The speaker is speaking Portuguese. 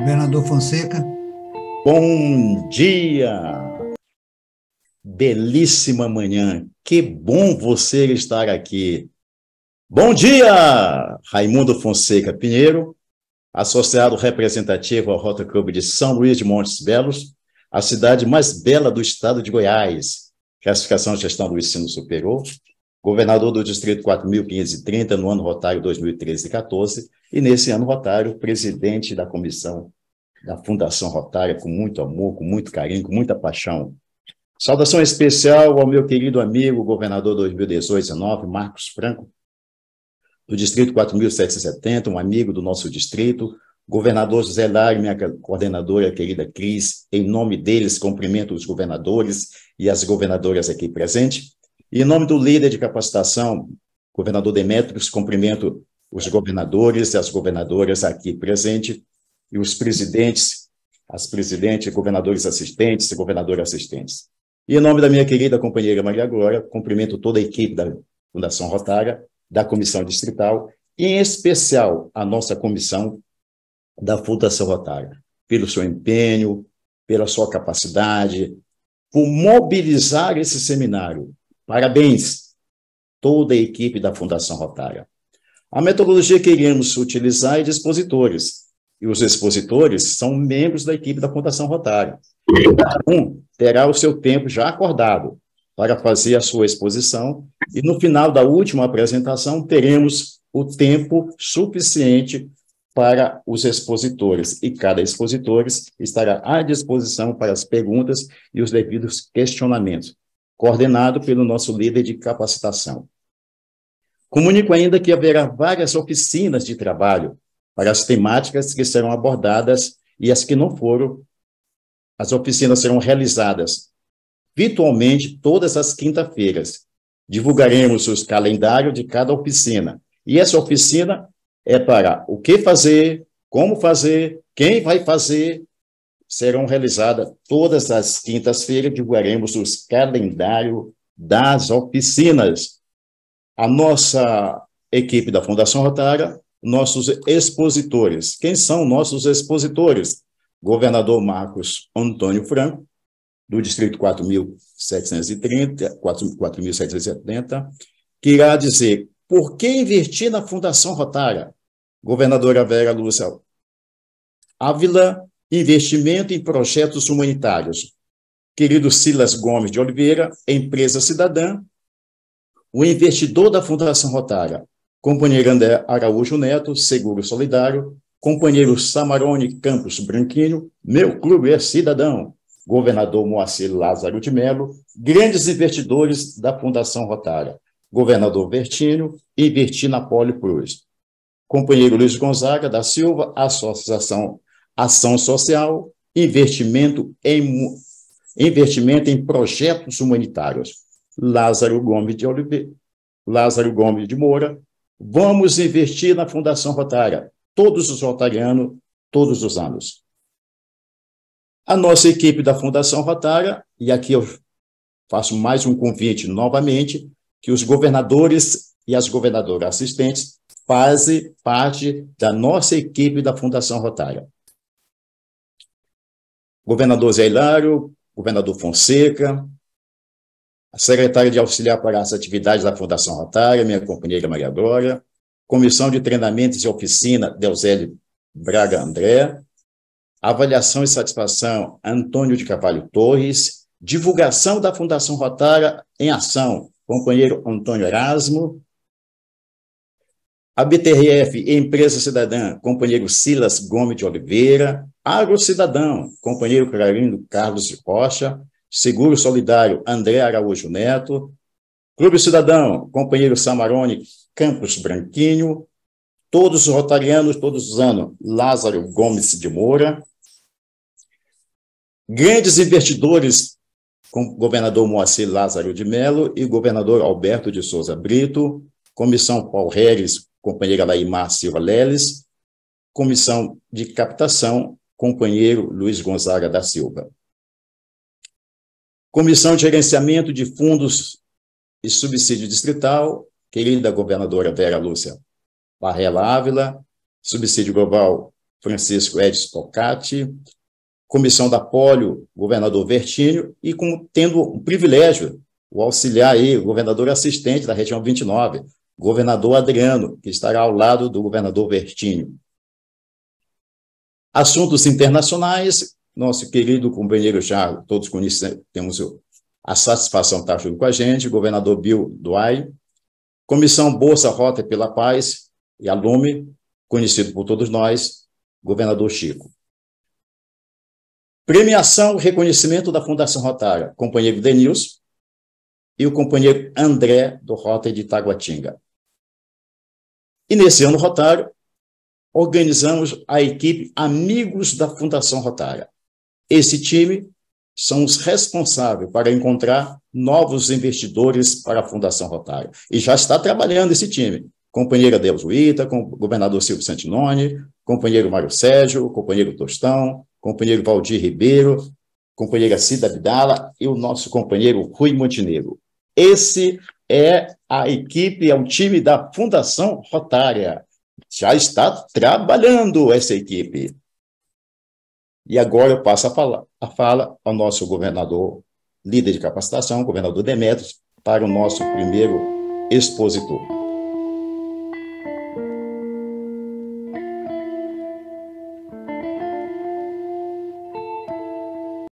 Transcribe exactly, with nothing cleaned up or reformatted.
Governador Fonseca. Bom dia! Belíssima manhã, que bom você estar aqui. Bom dia, Raimundo Fonseca Pinheiro, associado representativo ao Rotary Clube de São Luís de Montes Belos, a cidade mais bela do estado de Goiás, classificação de gestão do ensino superior, governador do distrito quatro mil quinhentos e trinta no ano rotário dois mil e treze e quatorze, e nesse ano rotário, presidente da comissão da Fundação Rotária, com muito amor, com muito carinho, com muita paixão. Saudação especial ao meu querido amigo, governador dois mil e dezoito e dezenove, Marcos Franco, do distrito quatro mil setecentos e setenta, um amigo do nosso distrito, governador José Lário, minha coordenadora querida Cris, em nome deles, cumprimento os governadores e as governadoras aqui presentes, e em nome do líder de capacitação, governador Demétrios, cumprimento os governadores e as governadoras aqui presentes, e os presidentes, as presidentes, governadores assistentes e governadoras assistentes. E em nome da minha querida companheira Maria Glória, cumprimento toda a equipe da Fundação Rotária, da Comissão Distrital, e em especial a nossa comissão da Fundação Rotária, pelo seu empenho, pela sua capacidade, por mobilizar esse seminário. Parabéns, toda a equipe da Fundação Rotária. A metodologia que iremos utilizar é de expositores, e os expositores são membros da equipe da Fundação Rotária. Cada um terá o seu tempo já acordado para fazer a sua exposição, e no final da última apresentação teremos o tempo suficiente para os expositores, e cada expositor estará à disposição para as perguntas e os devidos questionamentos, coordenado pelo nosso líder de capacitação. Comunico ainda que haverá várias oficinas de trabalho para as temáticas que serão abordadas, e as que não foram, as oficinas serão realizadas virtualmente todas as quinta-feiras. Divulgaremos os calendários de cada oficina, e essa oficina é para o que fazer, como fazer, quem vai fazer. Serão realizadas todas as quintas-feiras, divulgaremos os calendários das oficinas. A nossa equipe da Fundação Rotária, nossos expositores. Quem são nossos expositores? Governador Marcos Antônio Franco, do distrito quatro mil setecentos e trinta, quatro mil setecentos e setenta, que irá dizer por que investir na Fundação Rotária. Governadora Vera Lúcia Ávila, investimento em projetos humanitários. Querido Silas Gomes de Oliveira, empresa cidadã, o investidor da Fundação Rotária. Companheiro André Araújo Neto, Seguro Solidário. Companheiro Samarone Campos Branquinho, meu clube é cidadão. Governador Moacir Lázaro de Mello, grandes investidores da Fundação Rotária. Governador Vertínio, Investir na Poliplus. Companheiro Luiz Gonzaga da Silva, Associação Ação Social, investimento em, investimento em projetos humanitários. Lázaro Gomes de Oliveira, Lázaro Gomes de Moura, vamos investir na Fundação Rotária, todos os rotarianos, todos os anos. A nossa equipe da Fundação Rotária, e aqui eu faço mais um convite novamente, que os governadores e as governadoras assistentes fazem parte da nossa equipe da Fundação Rotária. Governador Zé Hilário, governador Fonseca, a secretária de auxiliar para as atividades da Fundação Rotária, minha companheira Maria Glória, comissão de treinamentos e oficina, Deusélio Braga André, avaliação e satisfação, Antônio de Carvalho Torres, divulgação da Fundação Rotária em ação, companheiro Antônio Erasmo, a B T R F e Empresa Cidadã, companheiro Silas Gomes de Oliveira, Agro Cidadão, companheiro Clarino Carlos de Rocha, Seguro Solidário, André Araújo Neto, Clube Cidadão, companheiro Samarone Campos Branquinho, todos os rotarianos, todos os anos, Lázaro Gomes de Moura, grandes investidores, com governador Moacir Lázaro de Mello e governador Alberto de Souza Brito, comissão Paulo Reres, companheira Laimar Silva Leles, comissão de captação, companheiro Luiz Gonzaga da Silva. Comissão de Gerenciamento de Fundos e Subsídio Distrital, querida governadora Vera Lúcia Varela Ávila, Subsídio Global Francisco Edson Tocati, comissão da Polio, governador Vertínio, e como tendo o privilégio, o auxiliar aí, o governador assistente da região vinte e nove, governador Adriano, que estará ao lado do governador Vertínio. Assuntos internacionais, nosso querido companheiro já, todos conhecemos, temos a satisfação de estar junto com a gente, o governador Bill Duay, comissão Bolsa Rota pela Paz e a Lume, conhecido por todos nós, governador Chico. Premiação e reconhecimento da Fundação Rotária, companheiro Denilson e o companheiro André, do Rota de Taguatinga. E nesse ano rotário, organizamos a equipe Amigos da Fundação Rotária. Esse time são os responsáveis para encontrar novos investidores para a Fundação Rotária. E já está trabalhando esse time. Companheira Deus Ita, com o governador Silvio Santinoni, companheiro Mário Sérgio, companheiro Tostão, companheiro Valdir Ribeiro, companheira Cida Abdala e o nosso companheiro Rui Montenegro. Esse é a equipe, é o time da Fundação Rotária. Já está trabalhando essa equipe. E agora eu passo a fala, a fala ao nosso governador, líder de capacitação, governador Demetrios, para o nosso primeiro expositor.